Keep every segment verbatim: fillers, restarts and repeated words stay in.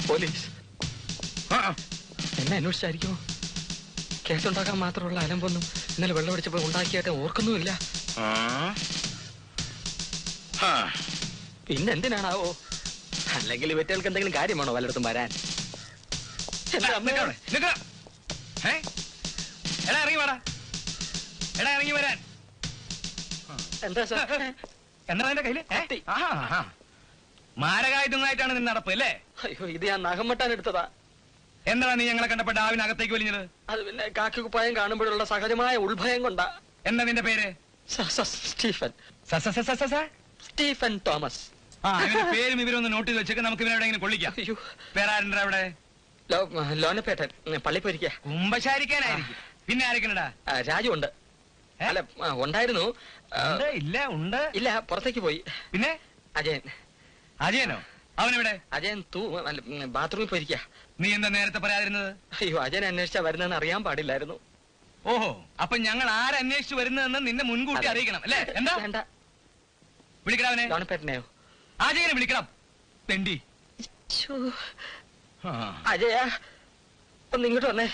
Police എന്നെ അന്വേഷിച്ചായിരിക്കുമോ? കേസുണ്ടാക്കാൻ മാത്രമുള്ള അലമ്പൊന്നും ഇന്നലെ വെള്ളമടിച്ചപ്പോ ഉണ്ടാക്കിയായിട്ട് ഓർക്കുന്നുമില്ല. പിന്നെന്തിനാണാവോ? അല്ലെങ്കിൽ ഇവറ്റകൾക്ക് എന്തെങ്കിലും കാര്യമാണോ വല്ലയിടത്തും വരാൻ? ഇറങ്ങി വാടാ, എടാ ഇറങ്ങി വരാൻ. എന്താ സാർ? എന്താ എന്റെ കയ്യില്? മാരകായുധങ്ങളായിട്ടാണ് നിന്ന് നടപ്പ് അല്ലേ? അയ്യോ, ഇത് ഞാൻ നഖം വെട്ടാൻ എടുത്തതാ. എന്താണ് നീ ഞങ്ങളെ കണ്ടപ്പോ ഡാവിനകത്തേക്ക് വലിഞ്ഞത്? അത് പിന്നെ കാക്കി കുപ്പായം കാണുമ്പോഴുള്ള സഹജമായ ഉൾഭയം കൊണ്ടാ. എന്താ നിന്റെ പേര്? സ്റ്റീഫൻ. Stephen Thomas. ആ, ഇവന്റെ പേരും ഇവരൊന്ന് നോട്ട് ചെയ്ത് വെച്ചേക്ക്. നമുക്ക് ഇവനെവിടെയെങ്കിലും കൊള്ളിക്കാം. വേറെ ആരുണ്ടാ അവിടെ? ലോനപ്പേട്ടൻ പള്ളിപ്പോയിരിക്ക. കുമ്പശാരിക്കാനായിരിക്കും. പിന്നെ ആരൊക്കെയാ? രാജു ഉണ്ട്. അല്ല, ഉണ്ടായിരുന്നു. ഇല്ല, ഉണ്ട്. ഇല്ല, പുറത്തേക്ക് പോയി. പിന്നെ അജയൻ. അജയനോ? അവനെവിടെ? അജയൻ തൂ ബാത്റൂമിൽ പോയിരിക്ക. നീ എന്താ നേരത്തെ പറയാതിരുന്നത്? അയ്യോ, അജയൻ അന്വേഷിച്ചാ വരുന്നതെന്ന് അറിയാൻ പാടില്ലായിരുന്നു. ഓഹോ, അപ്പൊ ഞങ്ങൾ ആരന്വേഷിച്ചു വരുന്നതെന്ന് നിന്നെ മുൻകൂട്ടി അറിയിക്കണം അല്ലേ? എന്താ വേണ്ട, വിളിക്കണവനെ. ലോനപ്പേട്ടനെയോ? അജയനെ വിളിക്കണം. തെണ്ടി. അജയ, ഒന്ന് ഇങ്ങോട്ട് വന്നേ.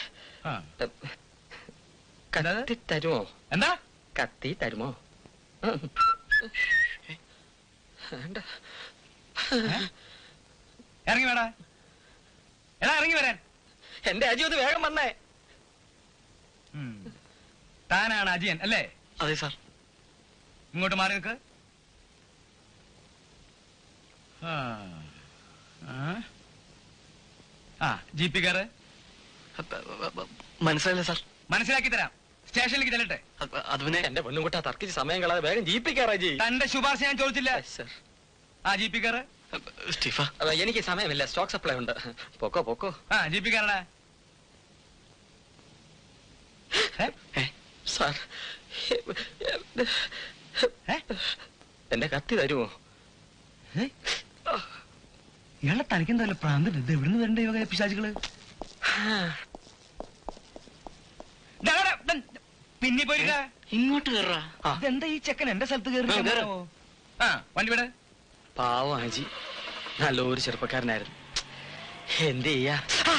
കത്തി തരുമോ? എന്താ? കത്തി തരുമോ? ഇറങ്ങി വേടാ. എടാ ഇറങ്ങി വരാൻ. എന്റെ അജി ഒന്ന് വേഗം വന്നേ. താനാണ് അജയൻ അല്ലേ? അതെ സാർ. ഇങ്ങോട്ട് മാറി നിൽക്ക്. ആ, ജീപ്പി കാറ്. മനസ്സിലായില്ല സാർ. മനസ്സിലാക്കി തരാം. സ്റ്റേഷനിലേക്ക് ചെല്ലട്ടെ. അത് പിന്നെ എന്റെ പൊന്നും കൂട്ടാ തർക്കിച്ച് സമയം കളാതെ വേഗം ജീപ്പി കാറാ. ജി തന്റെ ശുപാർശ ഞാൻ ചോദിച്ചില്ല സർ. ആ, ജീപ്പി കാറ്. സ്റ്റീഫ, എനിക്ക് സമയമില്ല, സ്റ്റോക്ക് സപ്ലൈ ഉണ്ട്. പൊക്കോ പൊക്കോ. ആ, ജീപ്പി കാറടാ. സാർ, എന്റെ കത്തി തരുമോ? ഇയാളെ തനിക്കെന്തല്ല പ്രാന്ത്? ഇത് എവിടുന്ന് വരണ്ട യോഗ പിശാചുകള്? പിന്നെ പോയിരിക്ക. ഇങ്ങോട്ട് കയറാ. ഇതെന്താ ഈ ചെക്കൻ എന്റെ സ്ഥലത്ത് കയറി? ആ, വണ്ടി വിട. പാവം ആജി, നല്ലൊരു ചെറുപ്പക്കാരനായിരുന്നു. എന്ത് ചെയ്യാ?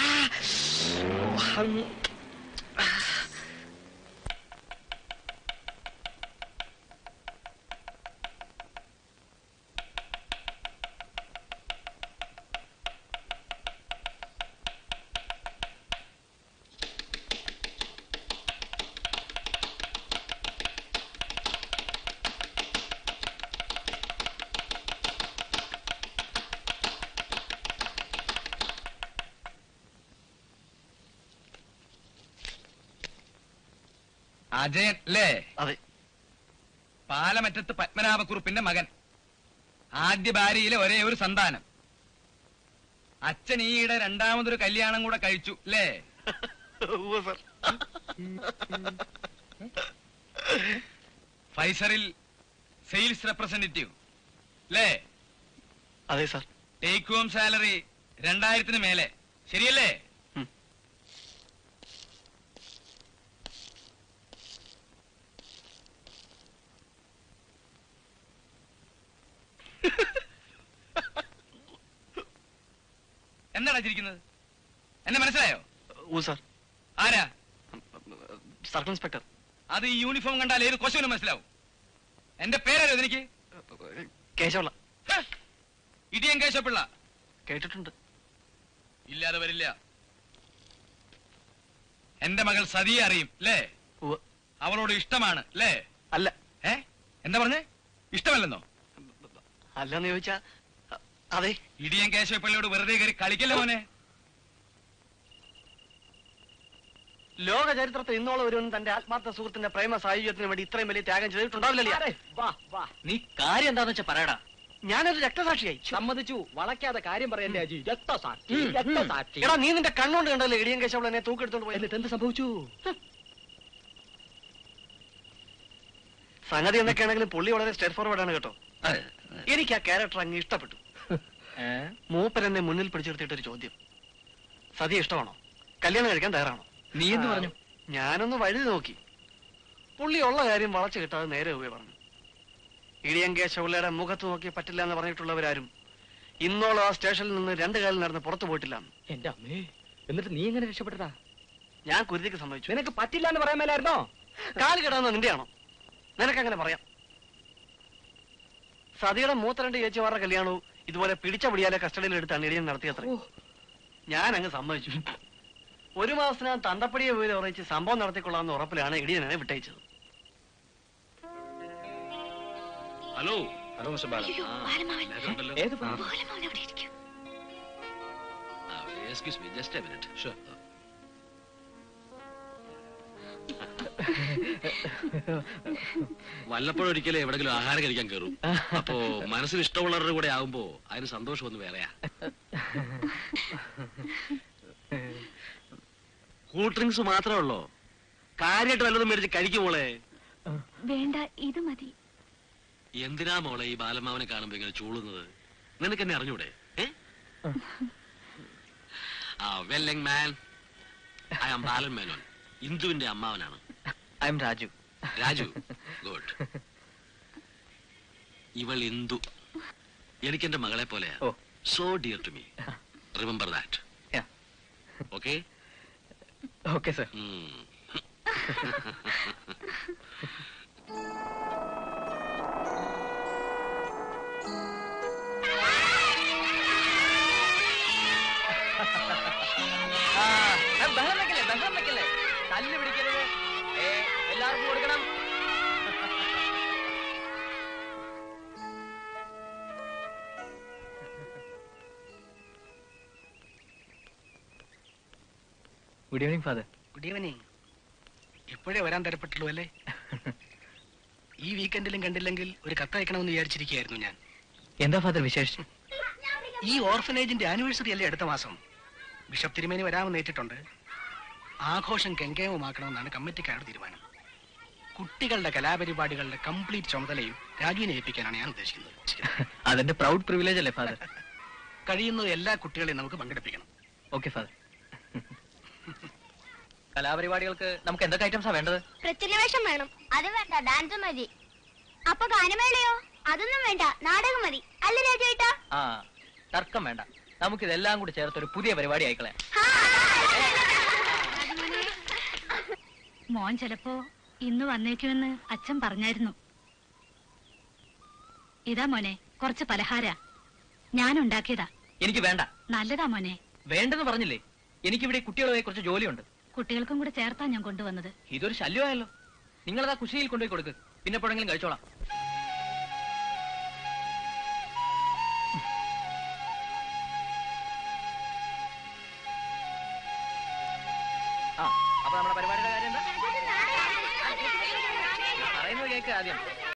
അജയൻ അല്ലേ? അതെ. പാലമറ്റത്ത് പത്മനാഭക്കുറുപ്പിന്റെ മകൻ, ആദ്യ ഭാര്യയിലെ ഒരേ ഒരു സന്താനം. അച്ഛൻ ഈയിടെ രണ്ടാമതൊരു കല്യാണം കൂടെ കഴിച്ചു അല്ലേ? ഫൈസറിൽ സെയിൽസ് റെപ്രസെന്റേറ്റീവ് അല്ലേ? അതെ സാർ. ടേക്ക് ഹോം സാലറി രണ്ടായിരത്തിന് മേലെ, ശരിയല്ലേ? എന്താണ് ചിരിക്കുന്നത്? എന്നെ മനസ്സിലായോ? ആരാ? Circle inspector. അത് ഈ യൂണിഫോം കണ്ടാൽ ഏത് കൊശവനും മനസ്സിലാവും. എന്റെ പേരോ എനിക്ക്? കേശവപിള്ള. ഇടിയൻ കേശവപിള്ള. കേട്ടിട്ടുണ്ട്. ഇല്ലാതെ വരില്ല. എന്റെ മകൾ സതിയെ അറിയും അല്ലേ? അവളോട് ഇഷ്ടമാണ് അല്ലേ? അല്ല. ഏ എന്താ പറഞ്ഞേ? ഇഷ്ടമല്ലെന്നോ? അല്ലെന്ന് ചോദിച്ചാ അതെ. ഇടിയൻ കേശവപിള്ളയോട് വെറുതെ കയറി കളിക്കല്ലേ മോനെ. ലോക ചരിത്രത്തിൽ ഇന്നോളം ഒരുവനും തന്റെ ആത്മാർത്ഥ സുഹൃത്തിന്റെ പ്രേമ സായുജ്യത്തിന് വേണ്ടി ഇത്രയും വലിയ ത്യാഗം ചെയ്തിട്ടുണ്ടാവില്ലല്ലേ? നീ കാര്യം എന്താന്ന് വെച്ചാ പറയടാ. ഞാനൊരു രക്തസാക്ഷിയായി. സമ്മതിച്ചു. വളയ്ക്കാതെ കാര്യം പറയല്ലേ അജി. രക്തസാക്ഷി, രക്തസാക്ഷി. എടാ, നീ നിന്റെ കണ്ണുകൊണ്ട് കണ്ടല്ലേ ഇടിയൻ കേശവപിള്ള എന്നെ തൂക്കെടുത്തോണ്ട് പോയി. എന്നിട്ട് എന്ത് സംഭവിച്ചു? സംഗതി എന്തൊക്കെയാണെങ്കിലും പുള്ളി വളരെ സ്റ്റേറ്റ് ഫോർവേഡ് ആണ് കേട്ടോ. എനിക്ക് ആ ക്യാരക്ടർ അങ്ങ് ഇഷ്ടപ്പെട്ടു. മൂപ്പൻ എന്നെ മുന്നിൽ പിടിച്ചെടുത്തിട്ടൊരു ചോദ്യം, സതിയെ ഇഷ്ടമാണോ, കല്യാണം കഴിക്കാൻ തയ്യാറാണോ? നീ എന്ത് പറഞ്ഞു? ഞാനൊന്ന് വഴുതി നോക്കി. പുള്ളി ഉള്ള കാര്യം വളച്ചു കിട്ടാതെ നേരെ പോയി പറഞ്ഞു. ഇടിയൻ കേശവപിള്ളയുടെ മുഖത്ത് നോക്കി പറ്റില്ല എന്ന് പറഞ്ഞിട്ടുള്ളവരാരും ഇന്നോളം ആ സ്റ്റേഷനിൽ നിന്ന് രണ്ട് കാലം നടന്ന് പുറത്തു പോയിട്ടില്ല. എന്റെ അമ്മേ, എന്നിട്ട് നീ എങ്ങനെ രക്ഷപ്പെട്ടതാ? ഞാൻ കുരുതിക്ക് സമ്മതിച്ചു. നിനക്ക് പറ്റില്ല എന്ന് പറയാൻ മേലായിരുന്നോ? കാല് കിടന്ന നിന്റെയാണോ? നിനക്കങ്ങനെ പറയാം. സതിയുടെ മൂത്ത രണ്ട് ചേച്ചിമാരുടെ കല്യാണവും ഇതുപോലെ പിടിച്ച പിടിയാലെ കസ്റ്റഡിയിൽ എടുത്താണ് ഇടിയൻ നടത്തിയത്ര. ഞാൻ അങ്ങ് സമ്മതിച്ചു. ഒരു മാസത്തിനകം തന്തപ്പടിയെ പോയി ഉറച്ച് സംഭവം നടത്തിക്കൊള്ളാമെന്ന് ഉറപ്പിലാണ് ഇടിയനെ വിട്ടയച്ചത്. Hello hello mister Balan. ഏത് excuse me, just a minute. Sure. വല്ലപ്പോഴും ഒരിക്കലും എവിടെങ്കിലും ആഹാരം കഴിക്കാൻ കയറും. അപ്പോ മനസ്സിന് ഇഷ്ടമുള്ളവരുടെ കൂടെ ആവുമ്പോ അതിന് സന്തോഷം ഒന്ന് വേറെയാ. കൂൾ ഡ്രിങ്ക്സ് മാത്രമേ ഉള്ളോ? കാര്യമായിട്ട് വല്ലതും മേടിച്ച് കഴിക്കുമോളെ? വേണ്ട, ഇത് മതി. എന്തിനാ മോളെ ഈ ബാലമാവനെ കാണുമ്പോ ഇങ്ങനെ ചൂളുന്നത്? നിനക്ക് എന്നെ അറിഞ്ഞൂടെ? വെല്ലിംഗ് മാൻ, ഐ ആം ബാലൻ മേനോൻ, ഇന്ദുവിന്റെ അമ്മാവനാണ്. I am Raju. Raju, good. ഇവൾ ഇന്ദു എനിക്ക് എന്റെ മകളെ പോലെയാ. So dear to me. Remember that. Okay? Okay sir. ബഹളം വെക്കല്ലേ, ബഹളം വെക്കല്ലേ, തല്ല് പിടിക്കരുത്. എല്ലാവർക്കും കൊടുക്കണം. Good evening father. Good evening. എപ്പോഴേ വരാൻ തരപ്പെട്ടുള്ളൂ അല്ലേ? ഈ വീക്കെൻഡിലും കണ്ടില്ലെങ്കിൽ ഒരു കത്തയക്കണമെന്ന് വിചാരിച്ചിരിക്കുകയായിരുന്നു ഞാൻ. എന്താ ഫാദർ വിശേഷം? ഈ ഓർഫനേജിന്റെ ആനിവേഴ്സറി അല്ലേ അടുത്ത മാസം? ബിഷപ്പ് തിരുമേനി വരാമെന്ന് ഏറ്റിട്ടുണ്ട്. ആഘോഷം കെങ്കേമമാക്കണമെന്നാണ് കമ്മിറ്റിക്കാരുടെ തീരുമാനം. കുട്ടികളുടെ കലാപരിപാടികളുടെ കംപ്ലീറ്റ് ചുമതലയും രാജുവിനെ ഏൽപ്പിക്കാനാണ് ഞാൻ ഉദ്ദേശിക്കുന്നത്. അതെന്റെ പ്രൗഡ് പ്രിവിലേജ് അല്ലേ ഫാദർ? കഴിയുന്നത് എല്ലാ കുട്ടികളെയും നമുക്ക് പങ്കെടുപ്പിക്കണം. Okay father. കലാപരിപാടികൾക്ക് നമുക്ക് എന്തൊക്കെ ഐറ്റംസാ വേണ്ടത്? പ്രത്യവേഷം വേണം. അത് വേണ്ട, ഡാൻസ് മതി. അപ്പൊ ഗാനമേളയോ? അതൊന്നും വേണ്ട, നാടകം മതി. അല്ല രാജേട്ടാ? ആ, തർക്കം വേണ്ട. നമുക്കിതെല്ലാം കൂടി ചേർത്ത് ഒരു പുതിയ പരിപാടി ആയിക്കളയാം. മോൻ ചിലപ്പോ ഇന്ന് വന്നേക്കുമെന്ന് അച്ഛൻ പറഞ്ഞായിരുന്നു. ഇതാ മോനെ, കുറച്ച് പലഹാര ഞാൻ ഉണ്ടാക്കിയതാ. എനിക്ക് വേണ്ട. നല്ലതാ മോനെ. വേണ്ടെന്ന് പറഞ്ഞില്ലേ? എനിക്കിവിടെ കുട്ടികളുമായി കുറച്ച് ജോലിയുണ്ട്. കുട്ടികൾക്കും കൂടെ ചേർത്താ ഞാൻ കൊണ്ടുവന്നത്. ഇതൊരു ശല്യമായല്ലോ. നിങ്ങളതാ കുശിയിൽ കൊണ്ടുപോയി കൊടുക്ക്. പിന്നെ എപ്പോഴെങ്കിലും കഴിച്ചോളാം. ആ, അപ്പൊ നമ്മുടെ പരിപാടിയുടെ കാര്യം എന്താ പറയുന്നത്? കേക്ക് ആദ്യം.